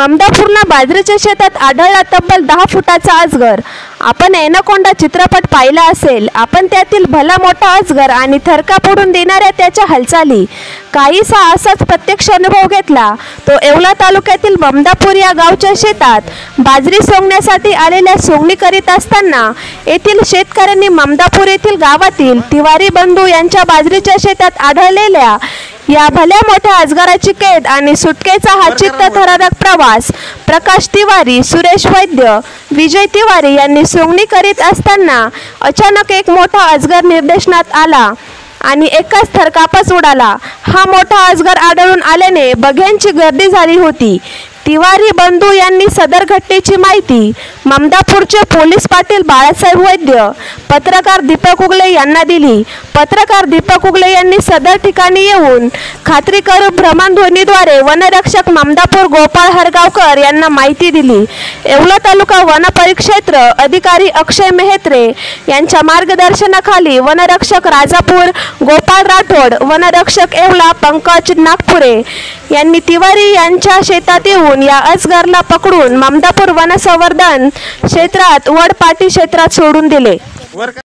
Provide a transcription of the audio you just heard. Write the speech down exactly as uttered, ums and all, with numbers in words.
ममदापूरला बाजरीच्या शेतात आढळला तब्बल दहा फुटाचा अजगर। आपण एनाकोंडा चित्रपट पाहिला असेल। आपण त्यातील भला मोठा अजगर आणि थरका पडून देणाऱ्या त्याच्या हालचाली काहीसा असाच प्रत्यक्ष अनुभव घेतला। तो येवला तालुक्यातील ममदापूर या गावच्या शेतात बाजरी सोंगण्यासाठी आलेल्या सोंगणी करीत असताना येथील शेतकऱ्यांनी ममदापूर येथील गावातील तिवारी बंधू यांच्या बाजरीच्या शेतात आढळलेल्या या भल्या मोठ्या अजगराची कैद आणि सुटकेचा हा चित्तथरारक प्रवास प्रकाश तिवारी, सुरेश वैद्य, विजय तिवारी यांनी सोंगणी करीत असताना अचानक एक मोठा अजगर निर्देशनात आला आणि एकाच थरकापच उडाला। हा मोठा अजगर आढळून आल्याने बघ्यांची गर्दी झाली होती। तिवारी बंधू यांनी सदर घटनेची माहिती ममदापूरचे पोलीस पाटील बाळासाहेब वैद्य, पत्रकार दीपक उगले यांना दिली। पत्रकार दीपक उगले यांनी सदर ठिकाणी येऊन खात्री करून भ्रमणध्वनीद्वारे वनरक्षक ममदापूर गोपाळ हरगावकर यांना माहिती दिली। येवला तालुका वन परिक्षेत्र अधिकारी अक्षय मेहत्रे यांच्या मार्गदर्शनाखाली वनरक्षक राजापूर गोपाळ राठोड, वनरक्षक येवला पंकज नागपुरे यांनी तिवारी यांच्या शेतात येऊन या अजगरला पकडून ममदापूर वनसंवर्धन क्षेत्रात वडपाटी क्षेत्रात सोडून दिले।